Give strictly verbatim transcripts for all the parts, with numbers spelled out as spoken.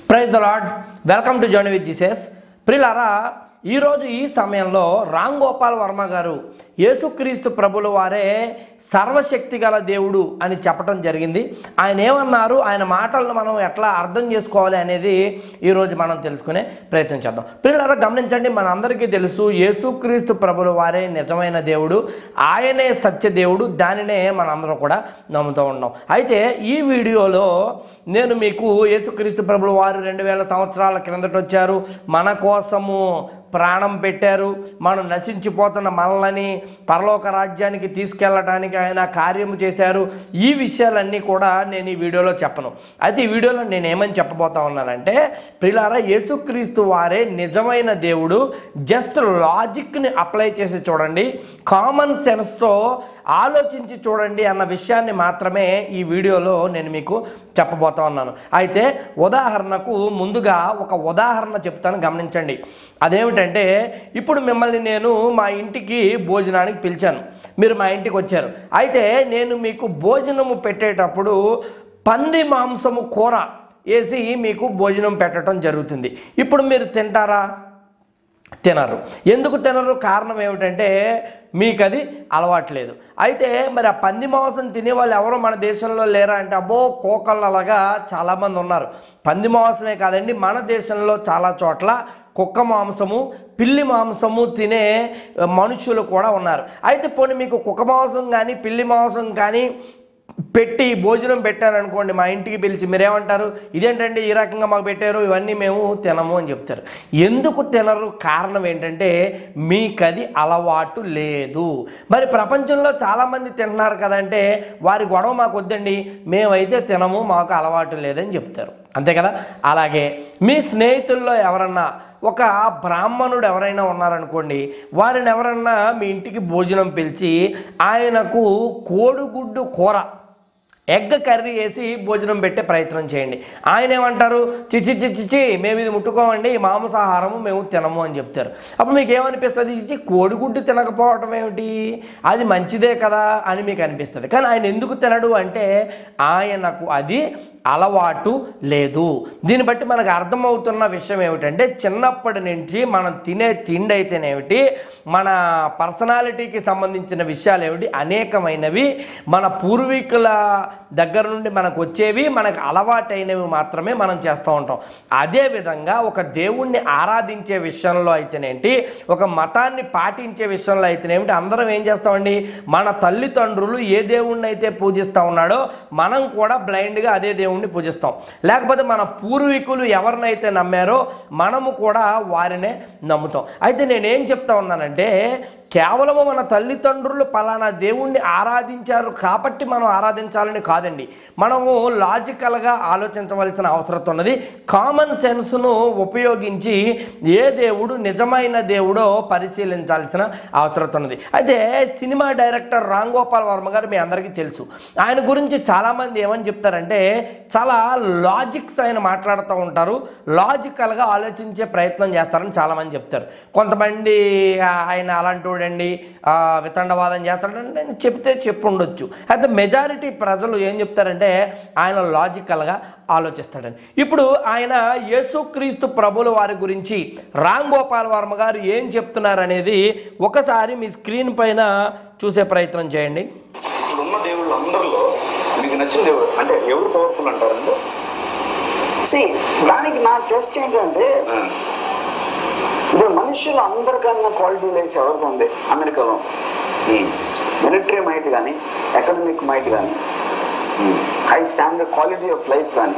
Praise the Lord. Welcome to journey with Jesus. ప్రియులారా, ఈరోజు ఈ సమయంలో రామ్ గోపాల్ వర్మ గారు యేసుక్రీస్తు ప్రభుల వారే సర్వశక్తి గల దేవుడు అని చెప్పడం జరిగింది. ఆయన ఏమన్నారు, ఆయన మాటలను మనం ఎట్లా అర్థం చేసుకోవాలి అనేది ఈరోజు మనం తెలుసుకునే ప్రయత్నం చేద్దాం. ప్రియులారా, గమనించండి, మన అందరికీ తెలుసు యేసుక్రీస్తు ప్రభుల వారే నిజమైన దేవుడు, ఆయనే సత్య దేవుడు. దానినే మనందరం కూడా నమ్ముతూ ఉన్నాం. అయితే ఈ వీడియోలో నేను మీకు యేసుక్రీస్తు ప్రభుల వారు రెండు వేల సంవత్సరాల క్రిందట వచ్చారు, మన కోసము ప్రాణం పెట్టారు, మనం నశించిపోతున్న మనల్ని పరలోక రాజ్యానికి తీసుకెళ్ళడానికి ఆయన కార్యము చేశారు. ఈ విషయాలన్నీ కూడా నేను ఈ వీడియోలో చెప్పను. అయితే ఈ వీడియోలో నేను ఏమని చెప్పబోతా ఉన్నానంటే, ప్రియులారా, యేసుక్రీస్తు వారే నిజమైన దేవుడు. జస్ట్ లాజిక్ని అప్లై చేసి చూడండి, కామన్ సెన్స్తో ఆలోచించి చూడండి అన్న విషయాన్ని మాత్రమే ఈ వీడియోలో నేను మీకు చెప్పబోతా ఉన్నాను. అయితే ఉదాహరణకు ముందుగా ఒక ఉదాహరణ చెప్తాను, గమనించండి. అదేమిటంటే, ఇప్పుడు మిమ్మల్ని నేను మా ఇంటికి భోజనానికి పిలిచాను, మీరు మా ఇంటికి వచ్చారు. అయితే నేను మీకు భోజనము పెట్టేటప్పుడు పంది మాంసము కూర వేసి మీకు భోజనం పెట్టడం జరుగుతుంది. ఇప్పుడు మీరు తింటారా? తినరు. ఎందుకు తినరు? కారణం ఏమిటంటే మీకు అది అలవాట్లేదు. అయితే మరి ఆ పంది మాంసం తినేవాళ్ళు ఎవరో మన దేశంలో లేరా అంటే, అబ్బో కోకళ్ళలాగా చాలామంది ఉన్నారు. పంది మాంసమే కాదండి, మన దేశంలో చాలా చోట్ల కుక్క మాంసము, పిల్లి మాంసము తినే మనుషులు కూడా ఉన్నారు. అయితే పోనీ మీకు కుక్క మాంసం కానీ పిల్లి మాంసం కానీ పెట్టి భోజనం పెట్టారనుకోండి, మా ఇంటికి పిలిచి, మీరేమంటారు? ఇదేంటండి ఈ రకంగా మాకు పెట్టారు, ఇవన్నీ మేము తినము అని చెప్తారు. ఎందుకు తినరు? కారణం ఏంటంటే మీకు అది అలవాటు లేదు. మరి ప్రపంచంలో చాలామంది తింటున్నారు కదంటే, వారి గొడవ మాకు వద్దండి, మేమైతే తినము, మాకు అలవాటు లేదని చెప్తారు. అంతే కదా? అలాగే మీ స్నేహితుల్లో ఎవరన్నా ఒక బ్రాహ్మణుడు ఎవరైనా ఉన్నారనుకోండి, వారిని ఎవరన్నా మీ ఇంటికి భోజనం పిలిచి ఆయనకు కోడిగుడ్డు కూర, ఎగ్ కర్రీ వేసి భోజనం పెట్టే ప్రయత్నం చేయండి. ఆయన ఏమంటారు? చిచి చిచిచి మేము ఇది ముట్టుకోమండి, మాంసాహారము మేము తినము అని చెప్తారు. అప్పుడు మీకు ఏమనిపిస్తుంది? ఇచ్చి కోడిగుడ్డు తినకపోవటం ఏమిటి, అది మంచిదే కదా అని మీకు అనిపిస్తుంది. కానీ ఆయన ఎందుకు తినడు అంటే ఆయనకు అది అలవాటు లేదు. దీన్ని బట్టి మనకు అర్థమవుతున్న విషయం ఏమిటంటే, చిన్నప్పటి నుంచి మనం తినే తిండి అయితేనేమిటి, మన పర్సనాలిటీకి సంబంధించిన విషయాలు ఏమిటి, అనేకమైనవి మన పూర్వీకుల దగ్గర నుండి మనకు వచ్చేవి, మనకు అలవాటైనవి మాత్రమే మనం చేస్తూ ఉంటాం. అదేవిధంగా ఒక దేవుణ్ణి ఆరాధించే విషయంలో అయితేనేంటి, ఒక మతాన్ని పాటించే విషయంలో అయితేనేమిటి, అందరం ఏం చేస్తామండి, మన తల్లిదండ్రులు ఏ దేవుణ్ణి అయితే పూజిస్తూ ఉన్నాడో మనం కూడా బ్లైండ్గా అదే దేవుణ్ణి పూజిస్తాం. లేకపోతే మన పూర్వీకులు ఎవరినైతే నమ్మారో మనము కూడా వారినే నమ్ముతాం. అయితే నేనేం చెప్తా ఉన్నానంటే, కేవలము మన తల్లిదండ్రులు పలానా దేవుణ్ణి ఆరాధించారు కాబట్టి మనం ఆరాధించాలని కాదండి. మనము లాజికల్గా ఆలోచించవలసిన అవసరం ఉన్నది. కామన్ సెన్స్ను ఉపయోగించి ఏ దేవుడు నిజమైన దేవుడో పరిశీలించాల్సిన అవసరం ఉన్నది. అయితే సినిమా డైరెక్టర్ రామ్ గోపాల్ వర్మ గారు మీ అందరికీ తెలుసు. ఆయన గురించి చాలామంది ఏమని చెప్తారంటే, చాలా లాజిక్స్ ఆయన మాట్లాడుతూ ఉంటారు, లాజికల్గా ఆలోచించే ప్రయత్నం చేస్తారని చాలామంది చెప్తారు. కొంతమంది ఆయన అలాంటి అండి వితండవాదం చేస్తాడంటే చెప్తే చెప్పు ఉండొచ్చు. అయితే మెజారిటీ ప్రజలు ఏం చెప్తారంటే ఆయన లాజికల్గా ఆలోచిస్తాడని. ఇప్పుడు ఆయన యేసుక్రీస్తు ప్రభుల వారి గురించి రామ్ గోపాల్ వర్మ గారు ఏం చెప్తున్నారు అనేది ఒకసారి మీ స్క్రీన్ పైన చూసే ప్రయత్నం చేయండి. ఇప్పుడున్న దేవుళ్ళు అందరిలో మీకు నచ్చిన దేవుడు అంటే ఎవరు పవర్ఫుల్ అంటారండి? సి దానికి నా టెస్ట్ ఏంటంటే, ఇప్పుడు మనుషులు అందరికన్నా క్వాలిటీ లైఫ్ ఎవరికి ఉంది అమెరికాలో? మిలిటరీ మైట్ కానీ, ఎకనామిక్ మైట్ కానీ, high standard quality of life కానీ,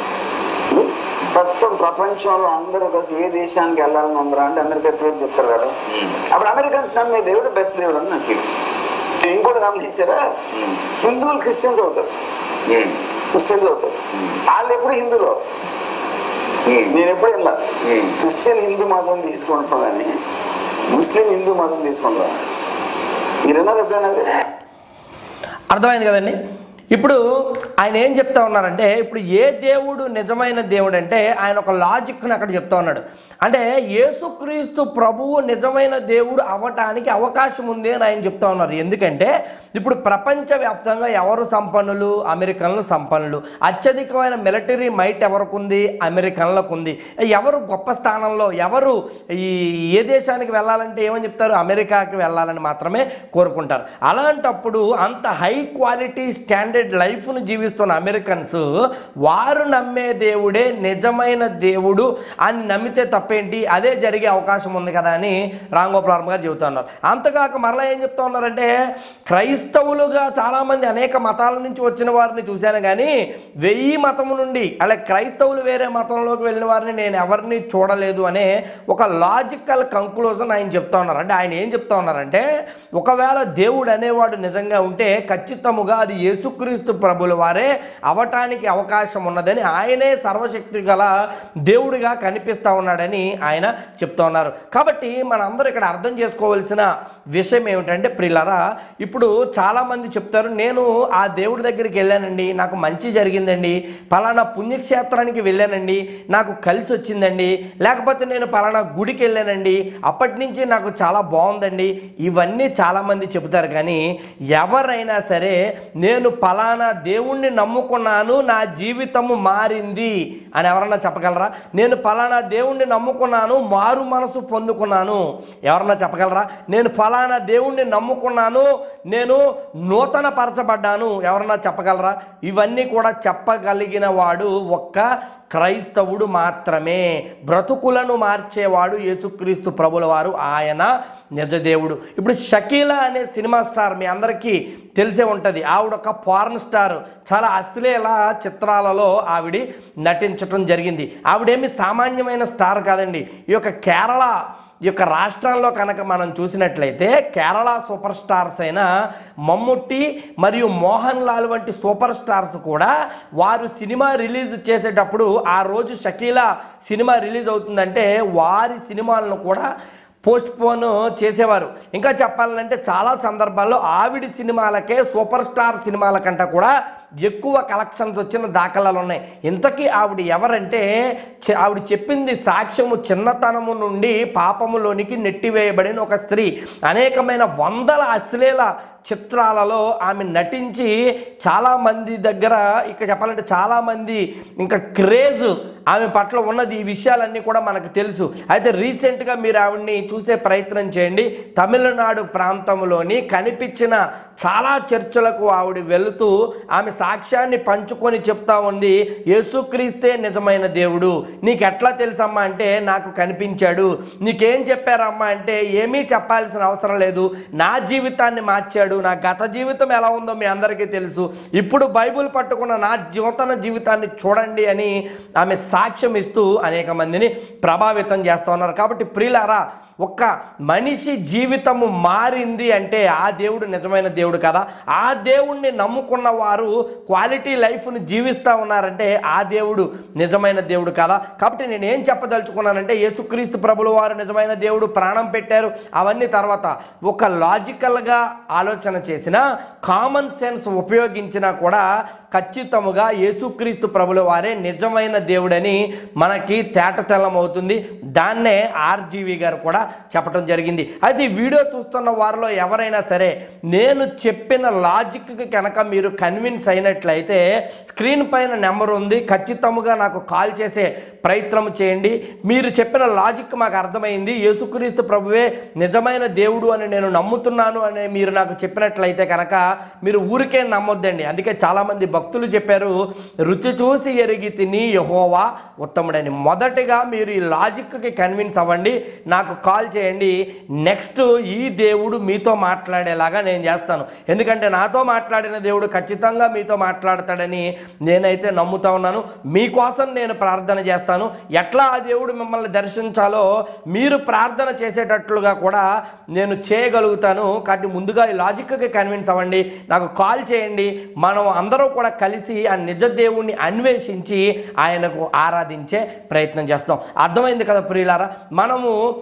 మొత్తం ప్రపంచంలో అందరూ కలిసి ఏ దేశానికి వెళ్ళాలని ఉందరా అంటే అమెరికా పేరు చెప్తారు కదా. అప్పుడు అమెరికన్స్ నమ్మే దేవుడు బెస్ట్ దేవుడు అని నాకు ఫీల్. ఇంకోటి గమనించారా, హిందువులు క్రిస్టియన్స్ అవుతారు, ముస్లిమ్స్ అవుతారు. వాళ్ళు ఎప్పుడు హిందువులు, నేను ఎప్పుడు వెళ్ళా క్రిస్టియన్ హిందూ మతం తీసుకుంటాం కానీ ముస్లిం హిందూ మతం తీసుకుంటాం. మీరు ఎన్నది ఎప్పుడైనా? అర్థమైంది కదండి? ఇప్పుడు ఆయన ఏం చెప్తా ఉన్నారంటే, ఇప్పుడు ఏ దేవుడు నిజమైన దేవుడు అంటే ఆయన ఒక లాజిక్ని అక్కడ చెప్తా ఉన్నాడు. అంటే యేసుక్రీస్తు ప్రభువు నిజమైన దేవుడు అవ్వటానికి అవకాశం ఉంది అని ఆయన చెప్తా ఉన్నారు. ఎందుకంటే ఇప్పుడు ప్రపంచవ్యాప్తంగా ఎవరు సంపన్నులు? అమెరికన్లు సంపన్నులు. అత్యధికమైన మిలిటరీ మైట్ ఎవరికి ఉంది? అమెరికన్లకు ఉంది. ఎవరు గొప్ప స్థానంలో, ఎవరు ఈ ఏ దేశానికి వెళ్ళాలంటే ఏమని చెప్తారు? అమెరికాకి వెళ్ళాలని మాత్రమే కోరుకుంటారు. అలాంటప్పుడు అంత హై క్వాలిటీ స్టాండర్డ్ లైఫ్ను జీవిస్తున్న అమెరికన్స్ వారు నమ్మే దేవుడే నిజమైన దేవుడు అని నమ్మితే తప్పేంటి? అదే జరిగే అవకాశం ఉంది కదా అని రాంగోపాల్ గారు చెబుతున్నారు. అంతకాక మరలా ఏం చెప్తా ఉన్నారంటే, క్రైస్తవులుగా చాలామంది అనేక మతాల నుంచి వచ్చిన వారిని చూశాను, కానీ వెయ్యి మతము నుండి అలా క్రైస్తవులు వేరే మతంలోకి వెళ్ళిన వారిని నేను ఎవరిని చూడలేదు అనే ఒక లాజికల్ కంక్లూజన్ ఆయన చెప్తా ఉన్నారు. అంటే ఆయన ఏం చెప్తా ఉన్నారంటే, ఒకవేళ దేవుడు అనేవాడు నిజంగా ఉంటే ఖచ్చితముగా అది యేసుక్రీస్తు ప్రభుల వారే అవటానికి అవకాశం ఉన్నదని, ఆయనే సర్వశక్తి గల దేవుడిగా కనిపిస్తూ ఉన్నాడని ఆయన చెప్తా ఉన్నారు. కాబట్టి మనందరూ ఇక్కడ అర్థం చేసుకోవాల్సిన విషయం ఏమిటంటే ప్రియులారా, ఇప్పుడు చాలామంది చెప్తారు, నేను ఆ దేవుడి దగ్గరికి వెళ్ళానండి, నాకు మంచి జరిగిందండి, పలానా పుణ్యక్షేత్రానికి వెళ్ళానండి, నాకు కలిసి వచ్చిందండి, లేకపోతే నేను పలానా గుడికి వెళ్ళానండి, అప్పటి నుంచి నాకు చాలా బాగుందండి, ఇవన్నీ చాలామంది చెబుతారు. కానీ ఎవరైనా సరే నేను పలానా దేవుణ్ణి నమ్ముకున్నాను, నా జీవితము మారింది అని ఎవరన్నా చెప్పగలరా? నేను పలానా దేవుణ్ణి నమ్ముకున్నాను, మారు మనసు పొందుకున్నాను, ఎవరన్నా చెప్పగలరా? నేను ఫలానా దేవుణ్ణి నమ్ముకున్నాను, నేను నూతన పరచబడ్డాను, ఎవరన్నా చెప్పగలరా? ఇవన్నీ కూడా చెప్పగలిగిన వాడు ఒక్క క్రైస్తవుడు మాత్రమే. బ్రతుకులను మార్చేవాడు యేసుక్రీస్తు ప్రభుల వారు, ఆయన నిజదేవుడు. ఇప్పుడు షకీలా అనే సినిమా స్టార్ మీ అందరికీ తెలిసే ఉంటుంది. ఆవిడ ఒక పార్న్ స్టార్, చాలా అశ్లీల చిత్రాలలో ఆవిడ నటించటం జరిగింది. ఆవిడేమి సామాన్యమైన స్టార్ కాదండి. ఈ యొక్క కేరళ ఈ యొక్క రాష్ట్రాల్లో కనుక మనం చూసినట్లయితే కేరళ సూపర్ స్టార్స్ అయిన మమ్ముట్టి మరియు మోహన్ లాల్ వంటి సూపర్ స్టార్స్ కూడా వారు సినిమా రిలీజ్ చేసేటప్పుడు ఆ రోజు షకీలా సినిమా రిలీజ్ అవుతుందంటే వారి సినిమాలను కూడా పోస్ట్ పోన్ చేసేవారు. ఇంకా చెప్పాలంటే చాలా సందర్భాల్లో ఆవిడ సినిమాలకే సూపర్ స్టార్ సినిమాల కంటే కూడా ఎక్కువ కలెక్షన్స్ వచ్చిన దాఖలాలు ఉన్నాయి. ఇంతకీ ఆవిడ ఎవరంటే, ఆవిడ చెప్పింది సాక్ష్యము చిన్నతనము నుండి పాపములోనికి నెట్టివేయబడిన ఒక స్త్రీ. అనేకమైన వందల అశ్లీల చిత్రాలలో ఆమె నటించి చాలామంది దగ్గర ఇక చెప్పాలంటే చాలామంది ఇంకా క్రేజ్ ఆమె పట్ల ఉన్నది. ఈ విషయాలన్నీ కూడా మనకు తెలుసు. అయితే రీసెంట్గా మీరు ఆవిడ్ని చూసే ప్రయత్నం చేయండి. తమిళనాడు ప్రాంతంలోని కనిపించిన చాలా చర్చలకు ఆవిడ వెళుతూ ఆమె సాక్ష్యాన్ని పంచుకొని చెప్తా ఉంది, యేసుక్రీస్తే నిజమైన దేవుడు. నీకు ఎట్లా తెలుసమ్మా అంటే, నాకు కనిపించాడు. నీకేం చెప్పారమ్మా అంటే, ఏమీ చెప్పాల్సిన అవసరం లేదు, నా జీవితాన్ని మార్చాడు. నా గత జీవితం ఎలా ఉందో మీ అందరికీ తెలుసు, ఇప్పుడు బైబిల్ పట్టుకున్న నా నూతన జీవితాన్ని చూడండి అని ఆమె సాక్ష్యం ఇస్తూ అనేక మందిని ప్రభావితం చేస్తూ ఉన్నారు. కాబట్టి ప్రియులారా, ఒక్క మనిషి జీవితము మారింది అంటే ఆ దేవుడు నిజమైన దేవుడు కదా. ఆ దేవుణ్ణి నమ్ముకున్న వారు క్వాలిటీ లైఫ్ను జీవిస్తూ ఉన్నారంటే ఆ దేవుడు నిజమైన దేవుడు కదా. కాబట్టి నేను ఏం చెప్పదలుచుకున్నానంటే, యేసుక్రీస్తు ప్రభుల వారు నిజమైన దేవుడు, ప్రాణం పెట్టారు, అవన్నీ తర్వాత ఒక లాజికల్గా ఆలోచన చేసిన కామన్ సెన్స్ ఉపయోగించినా కూడా ఖచ్చితముగా యేసుక్రీస్తు ప్రభుల వారే నిజమైన దేవుడని మనకి తేటతెల్లం అవుతుంది. దాన్నే ఆర్జీవి గారు కూడా చెప్పడం జరిగింది. అయితే ఈ వీడియో చూస్తున్న వారిలో ఎవరైనా సరే నేను చెప్పిన లాజిక్కి కనుక మీరు కన్విన్స్ అయినట్లయితే స్క్రీన్ పైన నెంబర్ ఉంది, ఖచ్చితంగా నాకు కాల్ చేసే ప్రయత్నం చేయండి. మీరు చెప్పిన లాజిక్ మాకు అర్థమైంది, యేసుక్రీస్తు ప్రభువే నిజమైన దేవుడు అని నేను నమ్ముతున్నాను అని మీరు నాకు చెప్పినట్లయితే కనుక మీరు ఊరికే నమ్మొద్దండి. అందుకే చాలామంది భక్తులు చెప్పారు, రుచి చూసి ఎరిగి తిని యెహోవా ఉత్తముడని. మొదటిగా మీరు ఈ లాజిక్కి కన్విన్స్ అవ్వండి, నాకు కాల్ చేయండి. నెక్స్ట్ ఈ దేవుడు మీతో మాట్లాడేలాగా నేను చేస్తాను. ఎందుకంటే నాతో మాట్లాడిన దేవుడు ఖచ్చితంగా మీతో మాట్లాడతాడని నేనైతే నమ్ముతా ఉన్నాను. మీకోసం నేను ప్రార్థన చేస్తాను. ఎట్లా ఆ దేవుడు మిమ్మల్ని దర్శించాలో మీరు ప్రార్థన చేసేటట్లుగా కూడా నేను చేయగలుగుతాను. కాబట్టి ముందుగా ఈ లాజిక్కి కన్విన్స్ అవ్వండి, నాకు కాల్ చేయండి. మనం అందరూ కూడా కలిసి ఆ నిజ దేవుణ్ణి అన్వేషించి ఆయనకు ఆరాధించే ప్రయత్నం చేస్తాం. అర్థమైంది కదా ప్రియులారా? మనము ఎవరు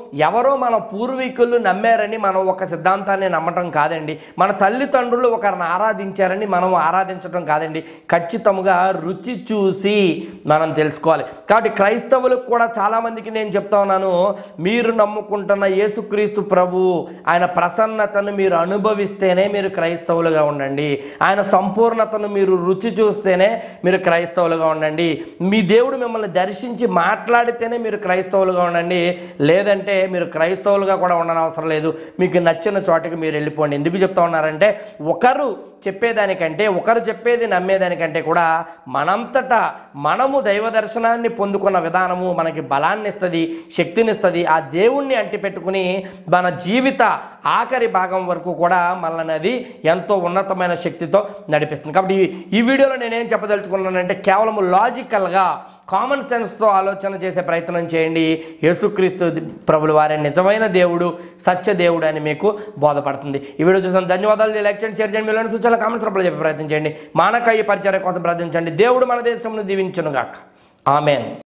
ఎవరో మన పూర్వీకులు నమ్మారని మనం ఒక సిద్ధాంతాన్ని నమ్మటం కాదండి. మన తల్లిదండ్రులు ఒకరిని ఆరాధించారని మనం ఆరాధించడం కాదండి. ఖచ్చితంగా రుచి చూసి మనం తెలుసుకోవాలి. కాబట్టి క్రైస్తవులకు కూడా చాలామందికి నేను చెప్తా ఉన్నాను, మీరు నమ్ముకుంటున్న యేసుక్రీస్తు ప్రభువు ఆయన ప్రసన్నతను మీరు అనుభవిస్తేనే మీరు క్రైస్తవులుగా ఉండండి. ఆయన సంపూర్ణతను మీరు రుచి చూస్తేనే మీరు క్రైస్తవులుగా ఉండండి. మీ దేవుడు మిమ్మల్ని దర్శించి మాట్లాడితేనే మీరు క్రైస్తవులుగా ఉండండి. లేదంటే మీరు క్రైస్తవులుగా కూడా ఉండని అవసరం లేదు. మీకు నచ్చిన చోటకి మీరు వెళ్ళిపోండి. ఎందుకు చెప్తా ఉన్నారంటే, ఒకరు చెప్పేదానికంటే ఒకరు చెప్పేది నమ్మేదానికంటే కూడా మనంతటా మనము దైవ దర్శనాన్ని పొందుకున్న విధానము మనకి బలాన్ని ఇస్తుంది, శక్తినిస్తుంది. ఆ దేవుణ్ణి అంటిపెట్టుకుని మన జీవిత ఆఖరి భాగం వరకు కూడా మనల్ని అది ఎంతో ఉన్నతమైన శక్తితో నడిపిస్తుంది. కాబట్టి ఈ వీడియోలో నేనేం చెప్పదలుచుకున్నానంటే, కేవలం లాజికల్గా కామన్ సెన్స్తో ఆలోచన చేసే ప్రయత్నం చేయండి. యేసుక్రీస్తు ప్రభుల వారే నిజమైన దేవుడు, సత్య దేవుడు అని మీకు బోధపడుతుంది. ఈ వీడియో చూసిన ధన్యవాదాలు. లైక్ చేయండి, షేర్ చేయండి, మీలోని సూచనలు కామెంట్స్ రూపంలో చెప్పే ప్రయత్నం చేయండి. మానక ఈ పరిచర్య కోసం ప్రార్థించండి. దేవుడు మన దేశంను దీవించునుగాక. ఆమెన్.